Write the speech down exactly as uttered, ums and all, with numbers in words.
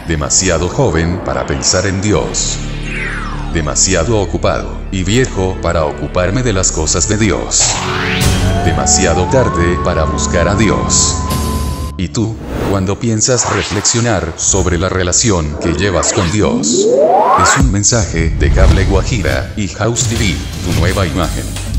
Demasiado joven para pensar en Dios. Demasiado ocupado y viejo para ocuparme de las cosas de Dios. Demasiado tarde para buscar a Dios. ¿Y tú, cuando piensas reflexionar sobre la relación que llevas con Dios? Es un mensaje de Cable Guajira y House T V, tu nueva imagen.